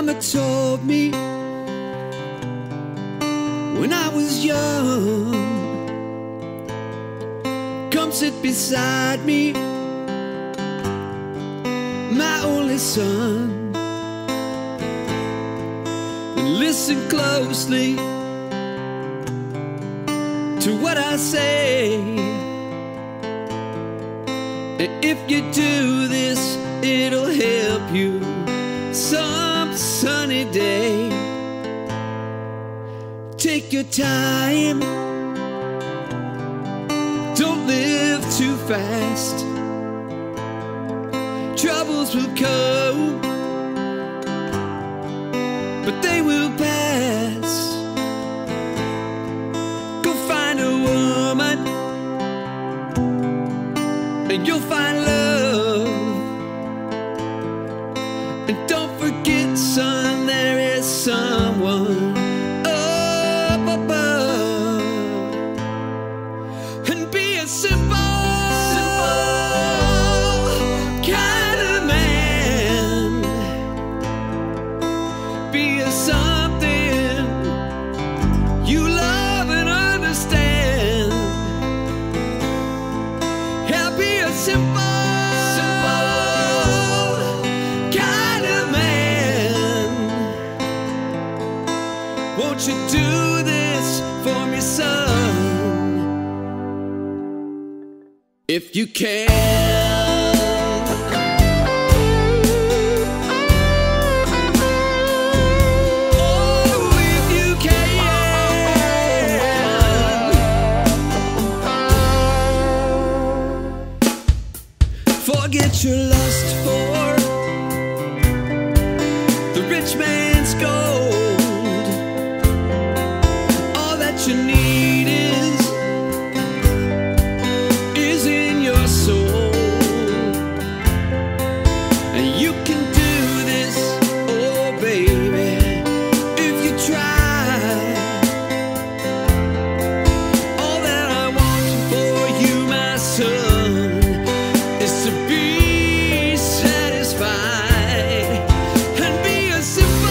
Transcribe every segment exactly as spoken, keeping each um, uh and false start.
Mama told me when I was young, come sit beside me, my only son, and listen closely to what I say. And if you do this, it'll help you some sunny day. Take your time, don't live too fast. Troubles will come, but they will pass. Go find a woman and you'll find love. And don't forget, son, there is someone up above. And be a simple, simple kind of man. Be a something you love and understand. Yeah, be a simple, won't you do this for me, son? If you can. Oh, if you can. Forget your lust for the rich man's gold. You need is, is in your soul. And you can do this, oh baby, if you try. All that I want for you, my son, is to be satisfied and be a simple,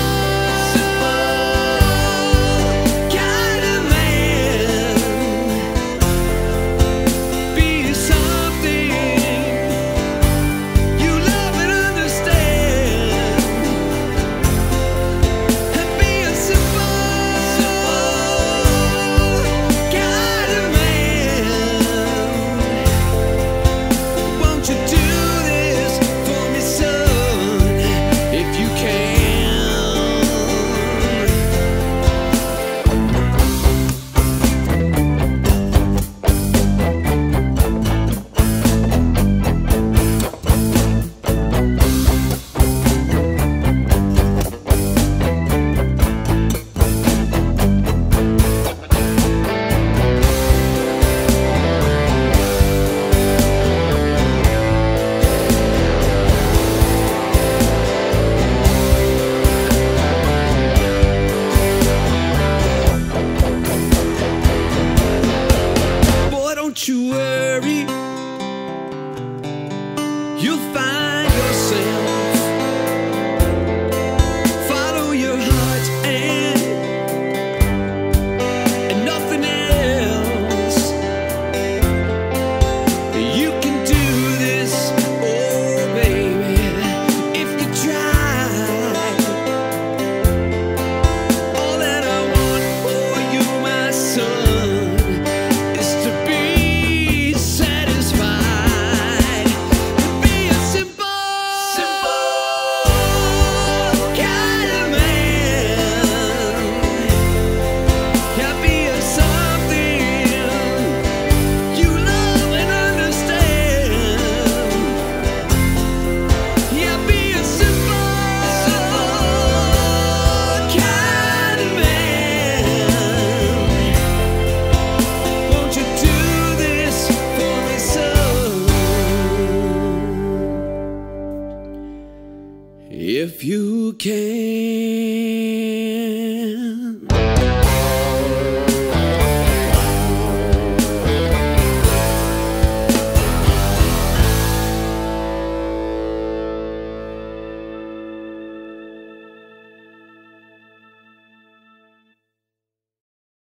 don't you worry,